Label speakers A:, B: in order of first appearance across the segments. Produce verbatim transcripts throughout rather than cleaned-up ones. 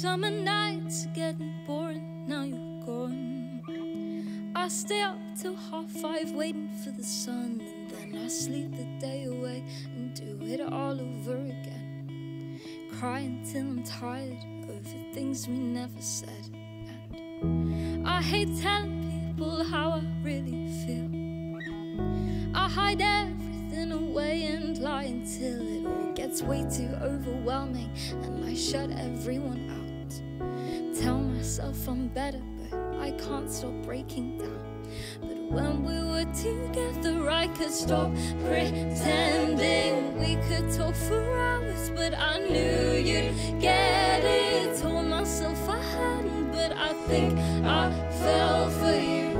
A: Summer nights are getting boring, now you're gone. I stay up till half five waiting for the sun, and then I sleep the day away and do it all over again. Crying till I'm tired over things we never said. And I hate telling people how I really feel. I hide everything away and lie until it all gets way too overwhelming, and I shut everyone out. Tell myself I'm better, but I can't stop breaking down. But when we were together, I could stop pretending. We could talk for hours, but I knew you'd get it. Told myself I hadn't, but I think I fell for you.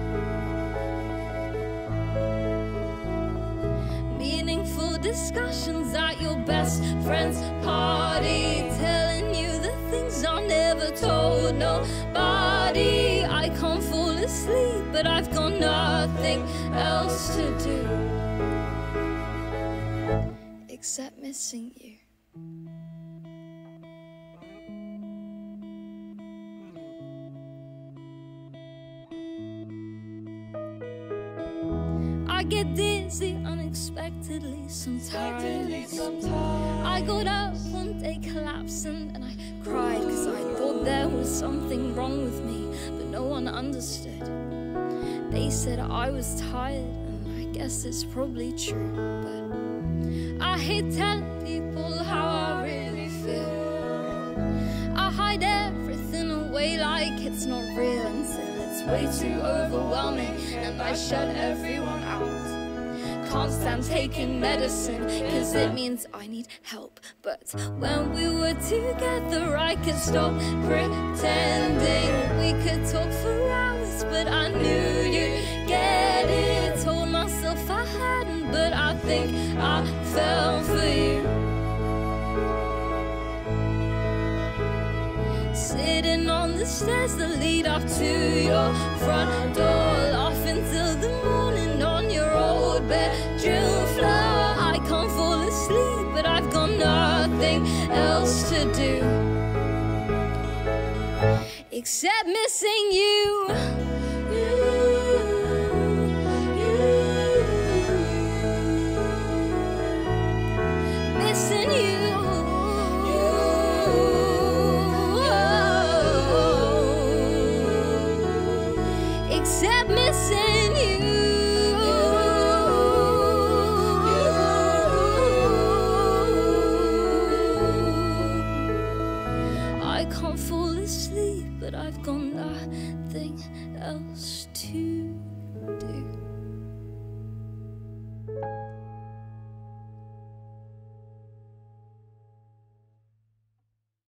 A: Meaningful discussions at your best friend's party, telling you the things I never told nobody. I can't fall asleep, but I've got nothing else to do except missing you. I get dizzy unexpectedly sometimes. I got up one day collapsing and I cried, cause I thought there was something wrong with me, but no one understood. They said I was tired, and I guess it's probably true. But I hate telling people how I really feel. I hide everything away like it's not real until it's way too overwhelming, and I shut everyone out. Can't stand taking medicine, cause it means I need help. But when we were together, I could stop pretending. We could talk for hours, but I knew you'd get it. Told myself I hadn't, but I think I fell for you. Sitting on the stairs that lead up to your front door, laughing till the morning on your old bedroom floor. I can't fall asleep, but I've got nothing else to do except missing you. You, you, missing you. Except missing you. I can't fall asleep, but I've got nothing else to do.